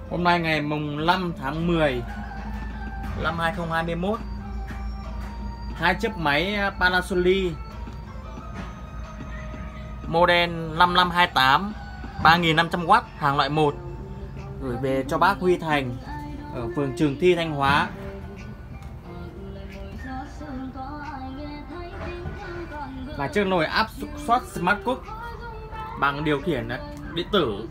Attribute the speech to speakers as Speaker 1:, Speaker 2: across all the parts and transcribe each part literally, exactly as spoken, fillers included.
Speaker 1: Hôm nay ngày mùng năm tháng mười năm hai không hai mốt. Hai chiếc máy Panasonic model năm năm hai tám ba nghìn năm trăm oát hàng loại một gửi về cho bác Huy Thành ở phường Trường Thi, Thanh Hóa. Và chiếc nồi áp suất Smart Cook bằng điều khiển điện tử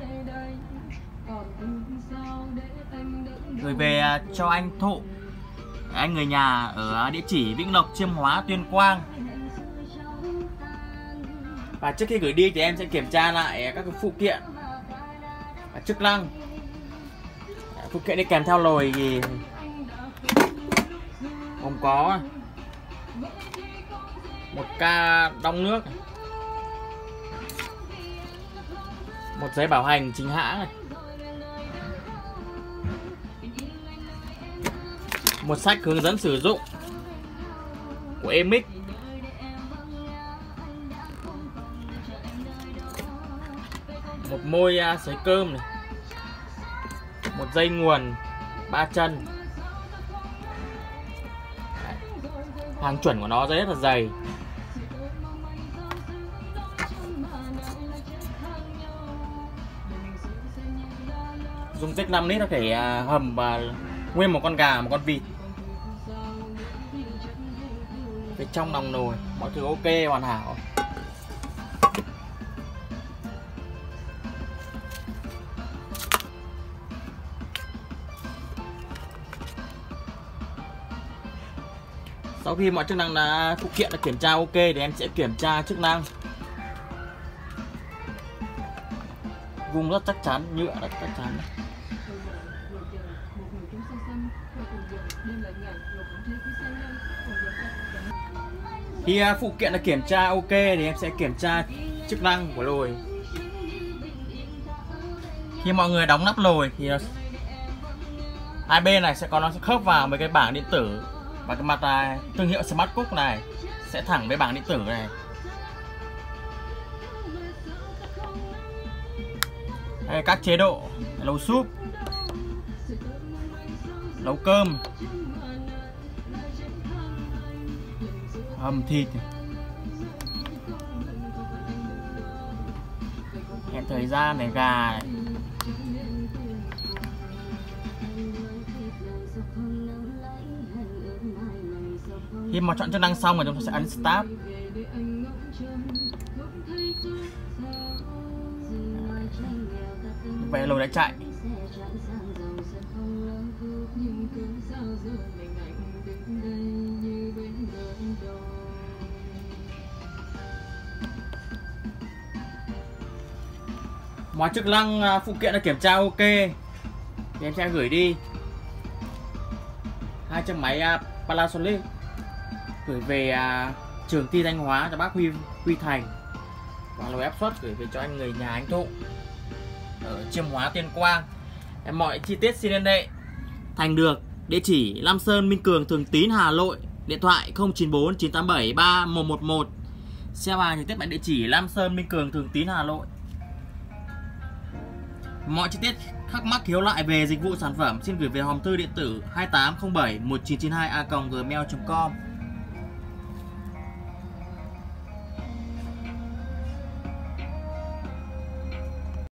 Speaker 1: gửi về cho anh Thụ, anh người nhà ở địa chỉ Vĩnh Lộc, Chiêm Hóa, Tuyên Quang. Và trước khi gửi đi thì em sẽ kiểm tra lại các phụ kiện và chức năng. Phụ kiện đi kèm theo nồi thì gồm có một ca đong nước, một giấy bảo hành chính hãng này, một sách hướng dẫn sử dụng của Emic, một môi sấy cơm này, một dây nguồn ba chân. Hàng chuẩn của nó rất là dày. Dung tích năm lít có thể hầm và nguyên một con gà, một con vịt. Bên trong lòng nồi mọi thứ ok hoàn hảo. Sau khi mọi chức năng đã phụ kiện đã kiểm tra ok thì em sẽ kiểm tra chức năng. Vung rất chắc chắn, nhựa rất chắc chắn. Khi phụ kiện đã kiểm tra ok thì em sẽ kiểm tra chức năng của nồi. Khi mọi người đóng nắp nồi thì hai bên này sẽ có nó sẽ khớp vào với cái bảng điện tử, và cái mặt này, thương hiệu Smart Cook này sẽ thẳng với bảng điện tử này. Đây, các chế độ nấu súp, nấu cơm, hầm thịt, hẹn thời gian này, gà này. Khi mà chọn chức năng xong rồi chúng ta sẽ ấn Start. Vậy nồi đã chạy. Mọi chức năng phụ kiện đã kiểm tra ok thì em sẽ gửi đi hai chiếc máy Panasonic gửi về Trường Thi, Thanh Hóa cho bác Huy Huy Thành, và nồi áp suất gửi về cho anh người nhà anh Thụ ở Chiêm Hóa, Tuyên Quang. Em mọi chi tiết xin liên hệ Thành được địa chỉ Lam Sơn, Minh Cường, Thường Tín, Hà Nội, điện thoại không chín bốn chín tám bảy ba một một một. Xe hàng trực tiếp tại địa chỉ Lam Sơn, Minh Cường, Thường Tín, Hà Nội. Mọi chi tiết thắc mắc khiếu nại về dịch vụ sản phẩm xin gửi về hòm thư điện tử hai tám không bảy một chín chín hai a còng gmail chấm com.